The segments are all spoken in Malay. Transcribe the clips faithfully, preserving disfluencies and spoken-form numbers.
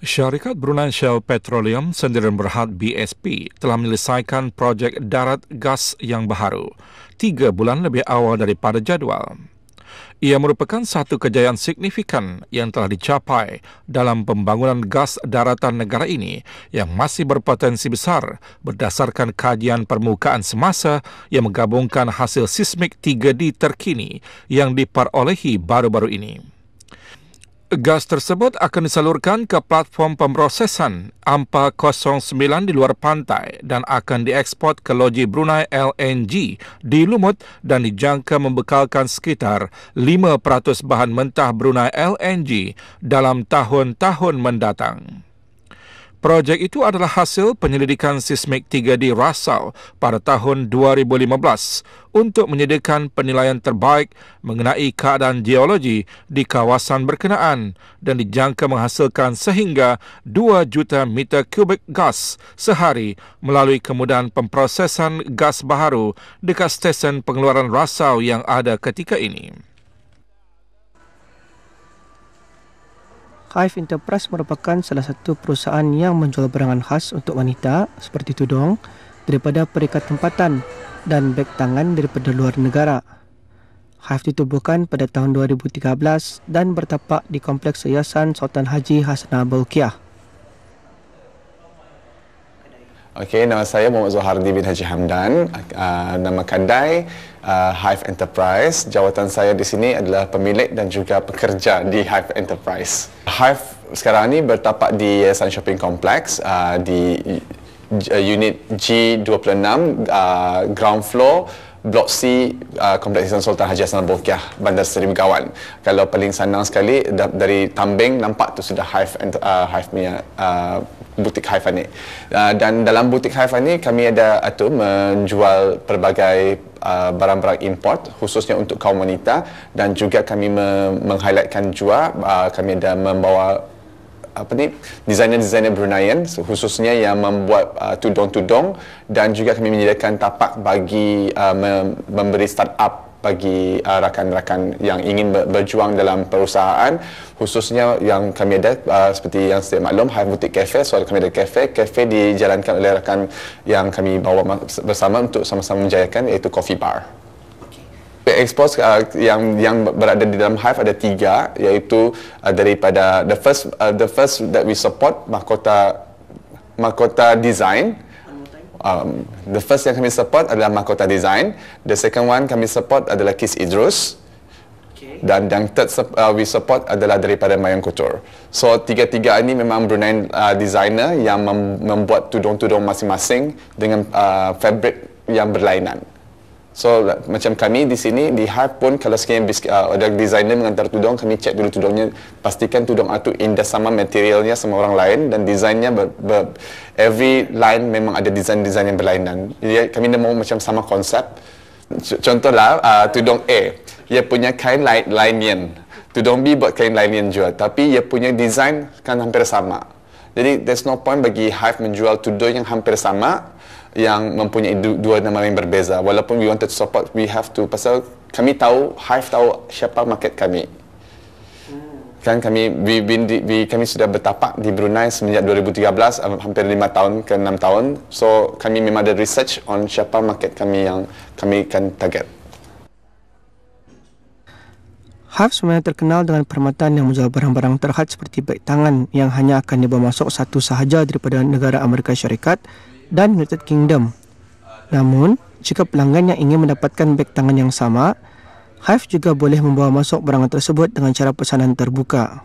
Syarikat Brunei Shell Petroleum Sdn Berhad B S P telah menyelesaikan projek darat gas yang baharu tiga bulan lebih awal daripada jadual. Ia merupakan satu kejayaan signifikan yang telah dicapai dalam pembangunan gas daratan negara ini yang masih berpotensi besar berdasarkan kajian permukaan semasa yang menggabungkan hasil sismik tiga D terkini yang diperolehi baru-baru ini. Gas tersebut akan disalurkan ke platform pemrosesan AMPA kosong sembilan di luar pantai dan akan dieksport ke loji Brunei L N G di Lumut dan dijangka membekalkan sekitar lima peratus bahan mentah Brunei L N G dalam tahun-tahun mendatang. Projek itu adalah hasil penyelidikan sismik tiga D Rasau pada tahun dua ribu lima belas untuk menyediakan penilaian terbaik mengenai keadaan geologi di kawasan berkenaan dan dijangka menghasilkan sehingga dua juta meter kubik gas sehari melalui kemudahan pemprosesan gas baharu dekat stesen pengeluaran Rasau yang ada ketika ini. Hive Enterprise merupakan salah satu perusahaan yang menjual barangan khas untuk wanita seperti tudung daripada peringkat tempatan dan beg tangan daripada luar negara. Hive ditubuhkan pada tahun dua ribu tiga belas dan bertapak di Kompleks Yayasan Sultan Haji Hassanah Bolkiah. Okey, nama saya Muhammad Zuhardi bin Haji Hamdan. Uh, nama kedai uh, Hive Enterprise. Jawatan saya di sini adalah pemilik dan juga pekerja di Hive Enterprise. Hive sekarang ini bertapak di Yayasan Shopping Complex uh, di uh, unit G dua puluh enam, uh, ground floor, Blok C, uh, Kompleks Yayasan Sultan Haji Hassanah Bolkiah, Bandar Seri Begawan. Kalau paling senang sekali dari Tambing nampak tu sudah Hive uh, Hive punya uh, butik Hive ni. Uh, dan dalam butik Hive ni kami ada itu menjual pelbagai uh, barang-barang import khususnya untuk kaum wanita dan juga kami meng-highlightkan juga uh, kami ada membawa apa ni designer-designer Bruneian khususnya yang membuat uh, tudung-tudung dan juga kami menyediakan tapak bagi uh, mem- memberi start-up bagi uh, rakan-rakan yang ingin berjuang dalam perusahaan khususnya yang kami ada uh, seperti yang saya maklum Hive Boutique Cafe. So kami ada cafe cafe dijalankan oleh rakan yang kami bawa bersama untuk sama-sama menjayakan iaitu coffee bar. Expos uh, yang yang berada di dalam Hive ada tiga iaitu uh, daripada the first uh, the first that we support mahkota mahkota design. Um, the first yang kami support adalah Mahkota Design. The second one kami support adalah Kiss Idrus. Okay. Dan yang third uh, we support adalah daripada Mayang Couture. So tiga-tiga ini memang Brunei uh, designer yang mem- membuat tudung-tudung masing-masing dengan uh, fabric yang berlainan. So like, macam kami di sini di Hive pun kalau sekiranya uh, ada designer mengantar tudung, kami cek dulu tudungnya, pastikan tudung itu indah sama materialnya sama orang lain dan desainnya ber, ber, every line memang ada desain-desain yang berlainan. Jadi kami dah mahu macam sama konsep. Contohlah uh, tudung A, ia punya kain linian. Tudung B buat kain linian juga, tapi ia punya desain kan hampir sama. Jadi there's no point bagi Hive menjual tudung yang hampir sama yang mempunyai dua nama yang berbeza. Walaupun we wanted to support, we have to, pasal kami tahu, Hive tahu siapa market kami. Kan kami we, we, we, kami sudah bertapak di Brunei semenjak dua ribu tiga belas, hampir lima tahun ke enam tahun. So kami memang ada research on siapa market kami yang kami akan target. Hive sebenarnya terkenal dengan perkhidmatan yang menjual barang-barang terhad seperti beg tangan yang hanya akan dibawa masuk satu sahaja daripada negara Amerika Syarikat dan United Kingdom. Namun, jika pelanggan yang ingin mendapatkan beg tangan yang sama, Hive juga boleh membawa masuk barangan tersebut dengan cara pesanan terbuka.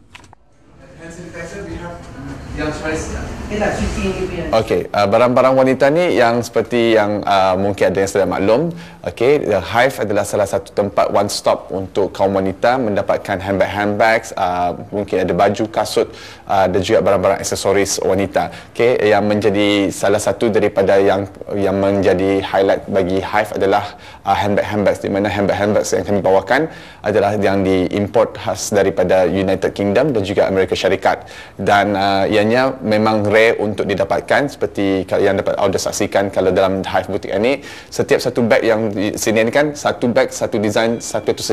Okey, uh, barang-barang wanita ni yang seperti yang uh, mungkin ada yang sudah maklum. Okey, the Hive adalah salah satu tempat one stop untuk kaum wanita mendapatkan handbag-handbags, uh, mungkin ada baju, kasut uh, dan juga barang-barang aksesoris wanita. Okey, yang menjadi salah satu daripada yang yang menjadi highlight bagi Hive adalah uh, handbag-handbags, di mana handbag-handbags yang kami bawakan adalah yang diimport khas daripada United Kingdom dan juga Amerika Syarikat. Dan uh, ianya memang rare untuk didapatkan seperti yang dapat anda saksikan kalau dalam Hive Boutique ini, setiap satu beg yang disediakan, satu beg, satu design, satu itu saja.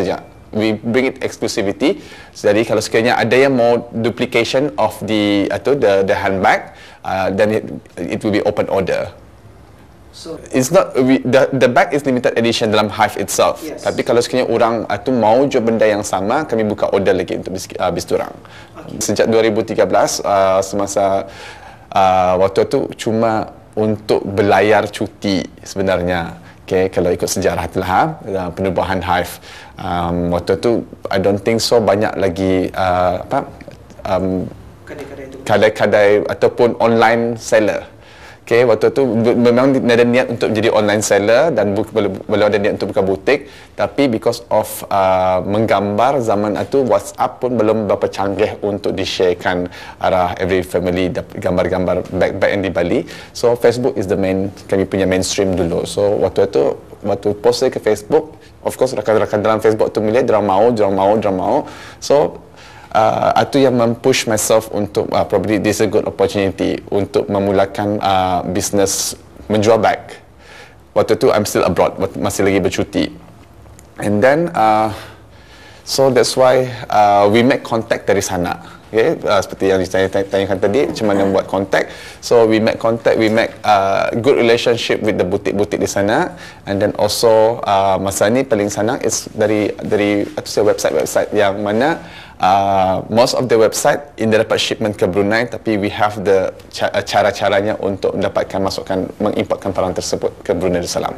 we bring it exclusivity. Jadi kalau sekiranya ada yang mau duplication of the atau the the handbag, uh, then it, it will be open order. So it's not we, the the bag is limited edition dalam Hive itself. Yes. Tapi kalau sekiranya orang itu mau jual benda yang sama, kami buka order lagi untuk bis, uh, bis turang. Okay. Sejak dua ribu tiga belas uh, semasa uh, waktu itu cuma untuk berlayar cuti sebenarnya. Okay, kalau ikut sejarah itulah uh, penubuhan Hive. Um, waktu itu I don't think so banyak lagi uh, apa um, kadai-kadai ataupun online seller. Okay, waktu tu memang ada niat untuk menjadi online seller dan belum ada niat untuk buka butik, tapi because of uh, menggambar zaman itu WhatsApp pun belum berapa canggih untuk di-sharekan arah every family gambar-gambar bag-bag yang di Bali. So Facebook is the main, kami punya mainstream dulu. So waktu itu waktu post ke Facebook, of course rakan-rakan dalam Facebook tu milih dorang mau, dorang mau, dorang mau. So Uh, itu yang mempush myself untuk uh, probably this is a good opportunity untuk memulakan uh, bisnes menjual bag. Waktu tu I'm still abroad, masih lagi bercuti. And then uh, so that's why uh, we make contact dari sana. Okay, uh, seperti yang ditanyakan tadi, macam mana buat contact. So we make contact, we make uh, good relationship with the butik-butik di sana. And then also uh, masa ni paling senang is dari dari atau saya website-website yang mana uh, most of the website ini dapat shipment ke Brunei, tapi we have the cara-caranya untuk mendapatkan masukan mengimportkan barang tersebut ke Brunei Darussalam.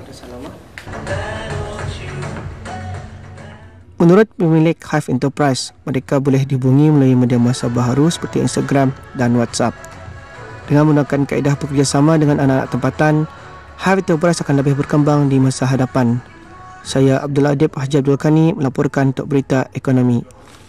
Menurut pemilik Hive Enterprise, mereka boleh dihubungi melalui media masa baharu seperti Instagram dan WhatsApp. Dengan menggunakan kaedah bekerjasama dengan anak-anak tempatan, Hive Enterprise akan lebih berkembang di masa hadapan. Saya Abdul Adib Haji Abdul Kani melaporkan untuk Berita Ekonomi.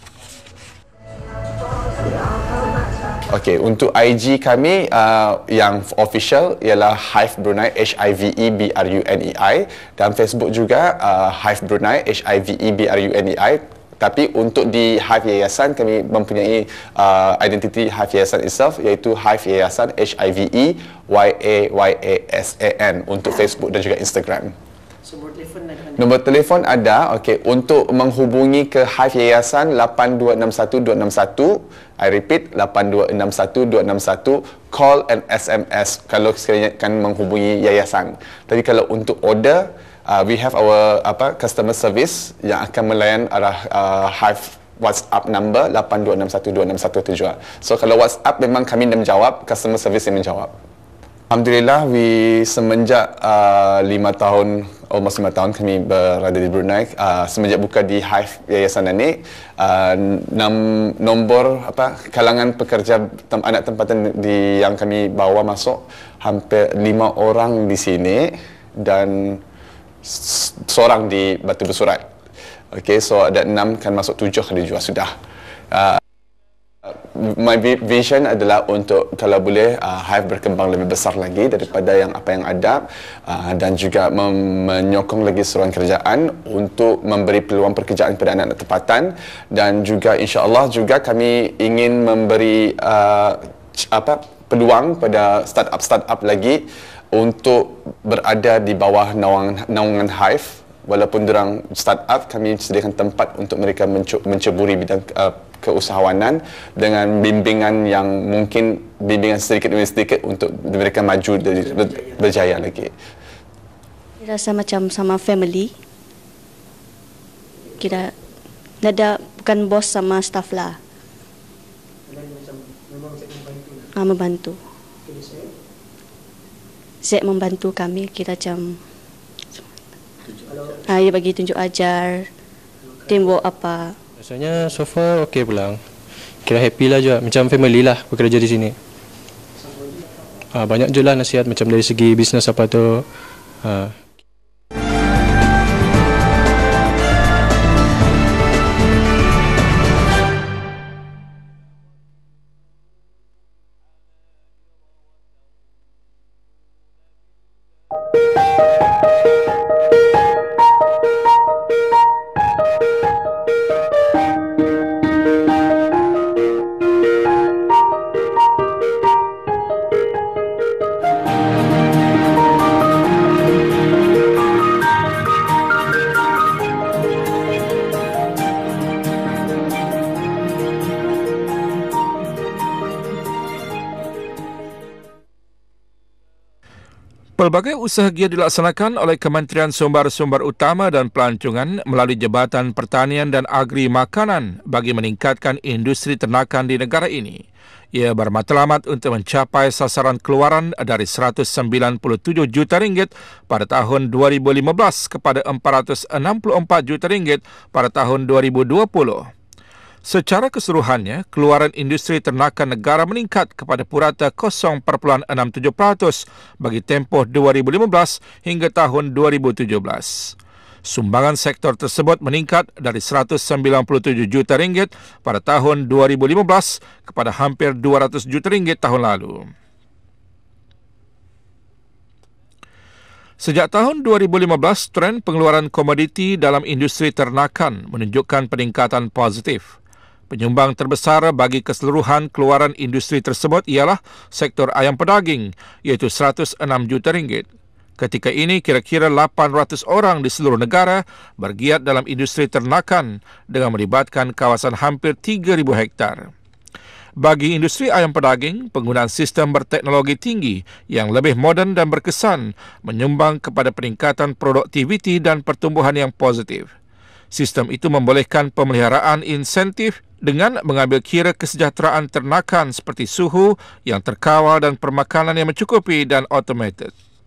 Okey, untuk I G kami uh, yang official ialah Hive Brunei, H I V E B R U N E I, dan Facebook juga uh, Hive Brunei, H I V E B R U N E I. Tapi untuk di Hive Yayasan kami mempunyai uh, identiti Hive Yayasan itself, iaitu Hive Yayasan, H I V E Y A Y A S A N untuk Facebook dan juga Instagram. Nombor telefon ada? Nombor telefon ada. Okey, untuk menghubungi ke Hive Yayasan lapan dua enam satu dua enam satu. I repeat, lapan dua enam satu dua enam satu. Call and S M S kalau sekiranya akan menghubungi yayasan. Tapi kalau untuk order, uh, we have our apa customer service yang akan melayan arah uh, Hive WhatsApp number lapan dua enam satu dua enam satu tu juga. So kalau WhatsApp memang kami yang menjawab, customer service yang menjawab. Alhamdulillah, we semenjak uh, lima tahun, almost lima tahun kami berada di Brunei. Uh, semenjak buka di Hive Yayasan ini, uh, nom, nombor apa kalangan pekerja tem, anak tempatan di yang kami bawa masuk hampir lima orang di sini dan seorang di Batu Bersurat. Okay, so ada enam kan masuk tujuh kali juga sudah. Uh, My vision adalah untuk kalau boleh uh, Hive berkembang lebih besar lagi daripada yang apa yang ada uh, dan juga menyokong lagi seruan kerjaan untuk memberi peluang pekerjaan kepada anak-anak tempatan, dan juga insya-Allah juga kami ingin memberi uh, apa peluang pada startup-startup lagi untuk berada di bawah naungan, naungan Hive. Walaupun diorang startup, kami sediakan tempat untuk mereka menceburi bidang uh, keusahawanan dengan bimbingan yang mungkin bimbingan sedikit demi sedikit untuk mereka maju dan berjaya lagi. Rasa macam sama family. Kita ada bukan bos sama staff lah. Ah, membantu. Saya membantu kami, kita macam ah, dia bagi tunjuk ajar, teamwork apa. Rasanya so far okey pulang. Kira happy lah juga, macam family lah bekerja di sini. Ah, banyak je lah nasihat macam dari segi bisnes apa tu. Ah. Pelbagai usaha gia dilaksanakan oleh Kementerian Sumber-Sumber Utama dan Pelancongan melalui Jabatan Pertanian dan Agri Makanan bagi meningkatkan industri ternakan di negara ini. Ia bermatlamat untuk mencapai sasaran keluaran dari seratus sembilan puluh tujuh juta ringgit pada tahun dua ribu lima belas kepada empat ratus enam puluh empat juta ringgit pada tahun dua ribu dua puluh. Secara keseluruhannya, keluaran industri ternakan negara meningkat kepada purata kosong perpuluhan enam tujuh peratus bagi tempoh dua ribu lima belas hingga tahun dua ribu tujuh belas. Sumbangan sektor tersebut meningkat dari seratus sembilan puluh tujuh juta ringgit pada tahun dua ribu lima belas kepada hampir dua ratus juta ringgit tahun lalu. Sejak tahun dua ribu lima belas, tren pengeluaran komoditi dalam industri ternakan menunjukkan peningkatan positif. Penyumbang terbesar bagi keseluruhan keluaran industri tersebut ialah sektor ayam pedaging, iaitu seratus enam juta ringgit. Ketika ini, kira-kira lapan ratus orang di seluruh negara bergiat dalam industri ternakan dengan melibatkan kawasan hampir tiga ribu hektar. Bagi industri ayam pedaging, penggunaan sistem berteknologi tinggi yang lebih moden dan berkesan menyumbang kepada peningkatan produktiviti dan pertumbuhan yang positif. Sistem itu membolehkan pemeliharaan insentif dengan mengambil kira kesejahteraan ternakan seperti suhu yang terkawal dan permakanan yang mencukupi dan automated.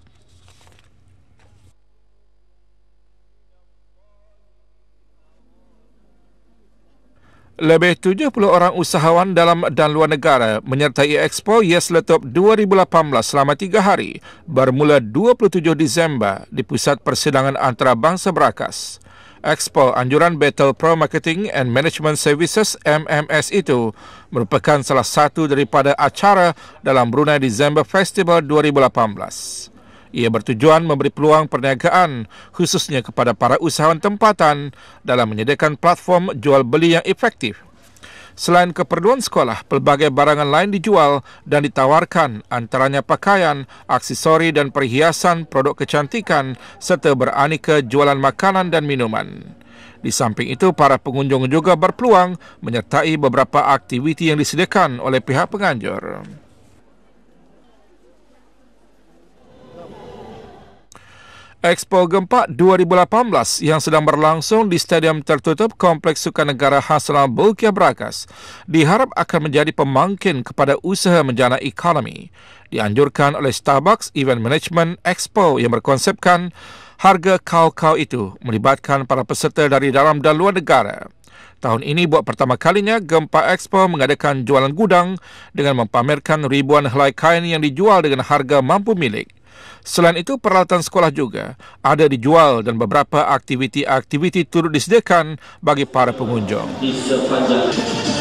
Lebih tujuh puluh orang usahawan dalam dan luar negara menyertai Expo Yes Letup dua ribu lapan belas selama tiga hari bermula dua puluh tujuh Disember di Pusat Persidangan Antarabangsa Berakas. Expo Anjuran Battle Pro Marketing and Management Services M M S itu merupakan salah satu daripada acara dalam Brunei December Festival dua ribu lapan belas. Ia bertujuan memberi peluang perniagaan khususnya kepada para usahawan tempatan dalam menyediakan platform jual beli yang efektif. Selain keperluan sekolah, pelbagai barangan lain dijual dan ditawarkan, antaranya pakaian, aksesori dan perhiasan, produk kecantikan serta beraneka jualan makanan dan minuman. Di samping itu, para pengunjung juga berpeluang menyertai beberapa aktiviti yang disediakan oleh pihak penganjur. Expo Gempak dua ribu lapan belas yang sedang berlangsung di Stadium Tertutup Kompleks Sukan Negara Hasrul Bolkiah Berakas diharap akan menjadi pemangkin kepada usaha menjana ekonomi. Dianjurkan oleh Starbucks Event Management Expo yang berkonsepkan harga kau-kau itu melibatkan para peserta dari dalam dan luar negara. Tahun ini buat pertama kalinya Gempak Expo mengadakan jualan gudang dengan mempamerkan ribuan helai kain yang dijual dengan harga mampu milik. Selain itu, peralatan sekolah juga ada dijual dan beberapa aktiviti-aktiviti turut disediakan bagi para pengunjung. Di sepanjang